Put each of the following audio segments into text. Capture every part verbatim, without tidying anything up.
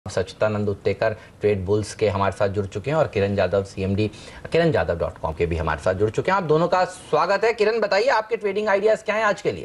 सच्चिदानंद Uttekar trade bulls के हमारे साथ जुड़ चुके हैं और Kiran Jadhav CMD Kiran Jadhav dot com के भी हमारे साथ जुड़ चुके हैं। आप दोनों का स्वागत है। किरण, बताइए आपके ट्रेडिंग आइडियाज क्या हैं आज के लिए?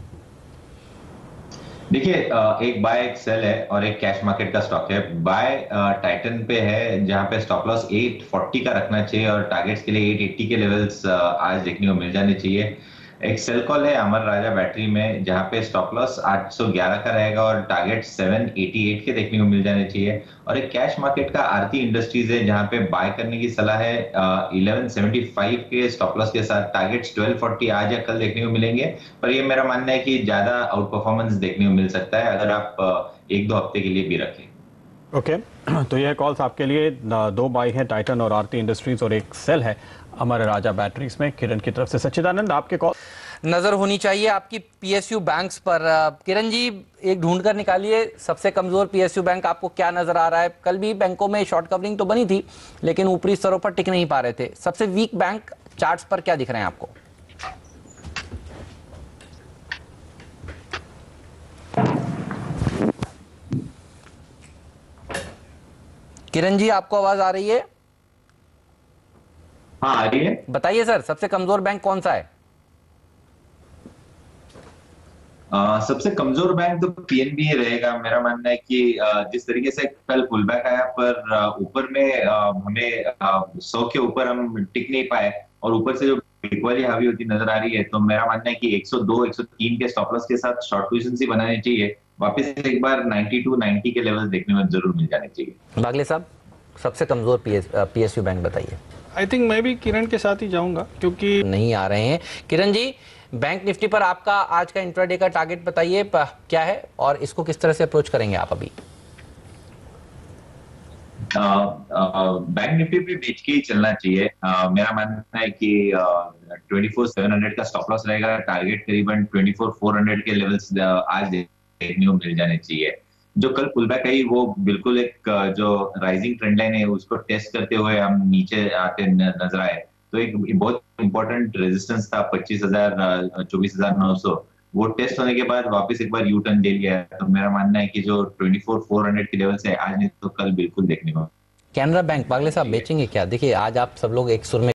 देखिए, एक बाय एक सेल है और एक कैश मार्केट का स्टॉक है। बाय टाइटन पे है जहां पे स्टॉप लॉस आठ सौ चालीस का रखना चाहिए और टारगेट्स के लिए आठ सौ अस्सी के लेवल्स आज देखने को मिल जाने चाहिए। एक सेल कॉल है अमर राजा बैटरी में जहां पे स्टॉप लॉस आठ सौ ग्यारह का रहेगा और टारगेट सात सौ अट्ठासी के देखने को मिल जाने चाहिए। और एक कैश मार्केट का आरती इंडस्ट्रीज है जहां पे बाय करने की सलाह है ग्यारह सौ पचहत्तर के स्टॉप लॉस के साथ। टारगेट्स बारह सौ चालीस आज या कल देखने को मिलेंगे, पर ये मेरा मानना है कि ज्यादा आउट परफॉर्मेंस देखने को मिल सकता है अगर आप एक दो हफ्ते के लिए भी रखें। Okay okay. तो यह कॉल्स आपके लिए दो बाई है टाइटन और आरती इंडस्ट्रीज और एक सेल है अमर राजा बैटरीज में। किरण की तरफ से सच्चिदानंद आपके कॉल नजर होनी चाहिए आपकी पीएसयू बैंक्स पर। किरण जी, एक ढूंढ कर निकालिए सबसे कमजोर पीएसयू बैंक आपको क्या नजर आ रहा है? कल भी बैंकों में शॉर्ट कवरिंग तो बनी थी लेकिन ऊपरी स्तरों पर टिक नहीं पा रहे थे। सबसे वीक बैंक चार्ट्स पर क्या दिख रहे हैं आपको? किरण जी, आपको आवाज आ रही है? हाँ, आ रही है। बताइए सर, सबसे कमजोर बैंक कौन सा है? Uh, सबसे कमजोर बैंक तो पीएनबी रहेगा। मेरा मानना है कि uh, जिस तरीके से कल पुल बैक आया पर ऊपर uh, में uh, हमें सौ uh, के ऊपर हम टिक नहीं पाए और ऊपर से जो इक्वली हावी होती नजर आ रही है, तो मेरा मानना है कि एक सौ दो एक सौ तीन के स्टॉप लॉस के साथ शॉर्ट पोजीशन ही बनानी चाहिए। वापस एक बार बानवे नब्बे के लेवल देखने में जरूर मिल जाने चाहिए। बागले साहब, सबसे कमजोर पीएस, पीएसयू बैंक बताइए। आई थिंक मैं भी किरण के साथ ही जाऊंगा क्योंकि नहीं आ रहे हैं। किरण जी, बैंक निफ्टी पर आपका आज का इंट्राडे का टारगेट बताइए क्या है और इसको किस तरह से अप्रोच करेंगे आप अभी? बैंक निफ्टी पे बेच के ही चलना चाहिए। uh, मेरा मानना है कि चौबीस हज़ार सात सौ का स्टॉप लॉस रहेगा। टारगेट करीबन चौबीस हज़ार चार सौ के लेवल्स आज देखने को मिल जाने चाहिए। जो कल पुलबैक आई वो बिल्कुल एक जो राइजिंग ट्रेंड लाइन है उसको टेस्ट करते हुए हम नीचे आते नजर आए, तो एक बहुत इंपॉर्टेंट रेजिस्टेंस था पच्चीस हजार चौबीस हजार नौ सौ। वो टेस्ट होने के बाद वापस एक बार यू टर्न ले लिया है। तो मेरा मानना है कि जो चौबीस हज़ार चार सौ के लेवल से आज नहीं तो कल बिल्कुल देखने को। कैनरा बैंक, बागले साहब बेचेंगे क्या? देखिए आज आप सब लोग एक सुर में